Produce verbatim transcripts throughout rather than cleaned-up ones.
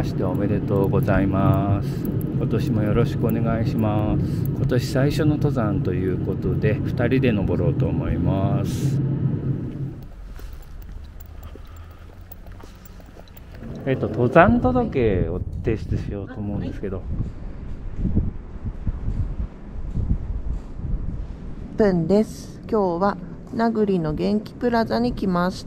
しておめでとうございます。今年もよろしくお願いします。今年最初の登山ということでふたりで登ろうと思います。えっと登山届を提出しようと思うんですけど、 プンです。今日は名栗の元気プラザに来ました。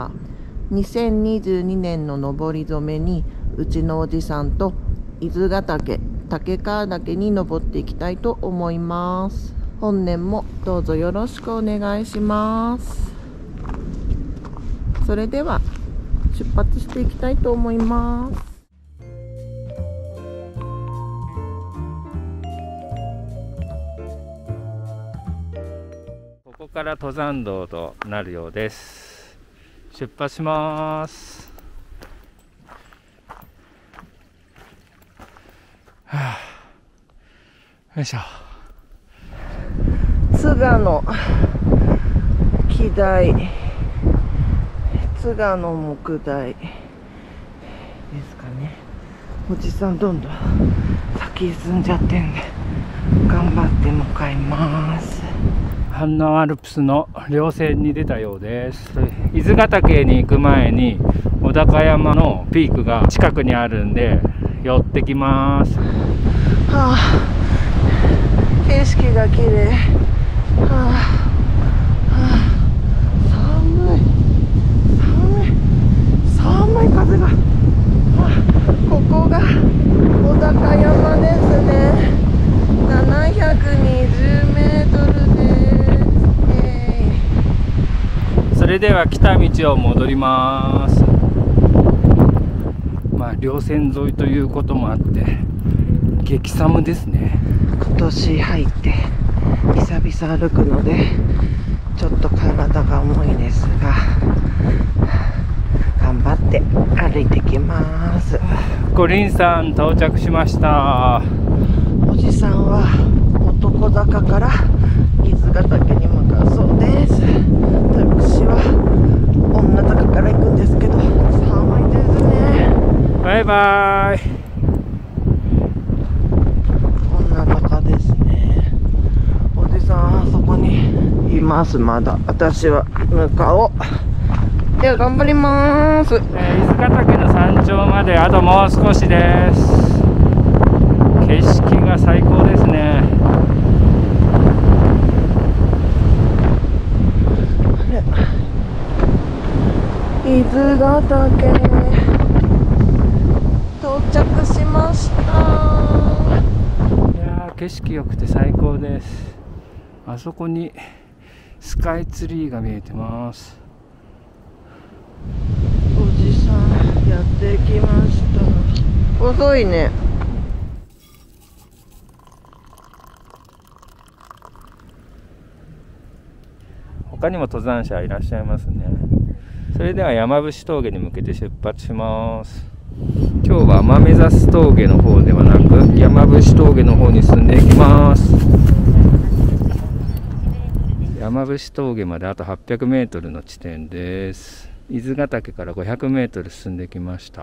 にせんにじゅうにねんの登り初めにうちのおじさんと伊豆ヶ岳、竹川岳に登っていきたいと思います。本年もどうぞよろしくお願いします。それでは出発していきたいと思います。 ここから登山道となるようです。出発します。はあ、よいしょ。 津賀の木台、津賀の木台ですかね。おじさんどんどん先進んじゃってんで頑張って向かいます。 阪南アルプスの稜線に出たようです。伊豆ヶ岳に行く前に小高山のピークが近くにあるんで寄ってきます。 はあ、景色が綺麗。はあ、はあ、寒い寒い寒い風が、はあ、ここが小高山ですね。ななひゃくにじゅうメートルです。 それでは来た道を戻ります。まあ稜線沿いということもあって激寒ですね。 今年入って久々歩くのでちょっと体が重いですが頑張って歩いてきます。 五輪山到着しました。 おじさんは男坂から伊豆ヶ岳に向かうそうです。私は女坂から行くんですけど寒いですね。 バイバイ。 女坂ですね。おじさんあそこにいます。まだ私は向かおう。では頑張ります。 えー、伊豆ヶ岳の山頂まであともう少しです。景色が最高ですね。 伊豆ヶ岳到着しました。 いやー景色良くて最高です。あそこにスカイツリーが見えてます。 おじさんやってきました。遅いね。 他にも登山者いらっしゃいますね。それでは山伏峠に向けて出発します。今日は天目指峠の方ではなく山伏峠の方に進んでいきます。山伏峠まであとはっぴゃくメートルの地点です。伊豆ヶ岳からごひゃくメートル進んできました。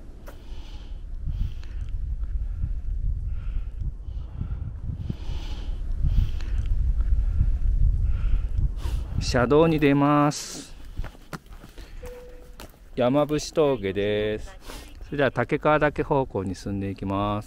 車道に出ます。山伏峠です。それでは竹川岳方向に進んでいきます。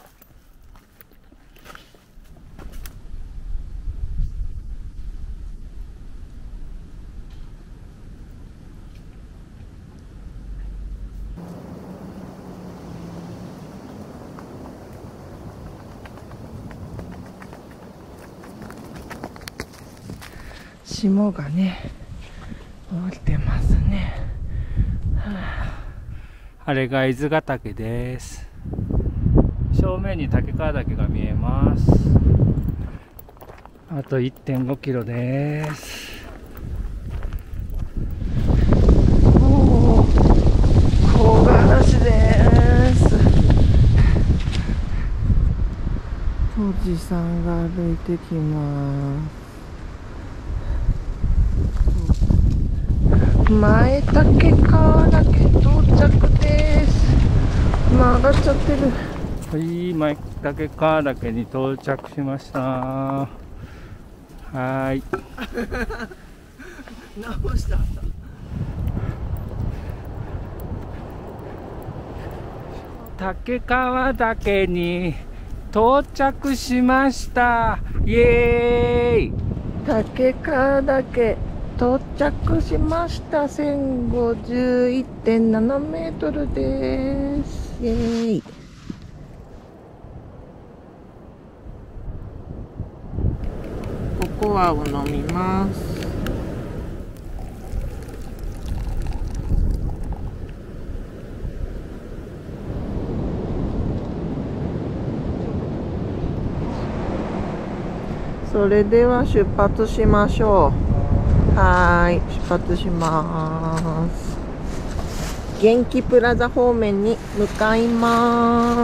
霜がね降りてますね。はあ、あれが伊豆ヶ岳です。正面に竹川岳が見えます。あと いってんごキロです。 おー、木枯らしです。おじさんが歩いてきます。前竹川岳到着です。 今上がっちゃってる。 はい、前岳川岳に到着しました。はーい。 直した。 岳川岳に到着しました。イエーイ。 岳川岳到着しました。せんごじゅういってんななメートルです。イエーイ。ココアを飲みます。それでは出発しましょう。はーい、出発します。元気プラザ方面に向かいます。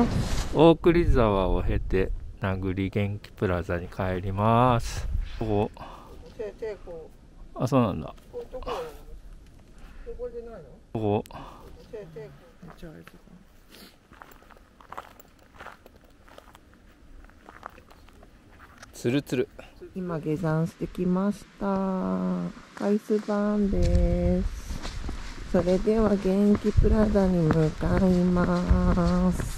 大栗沢を経て名栗元気プラザに帰ります。ここ、あ、そうなんだ。ここつるつる。 今下山してきました。アイスバーンです。それでは元気プラザに向かいます。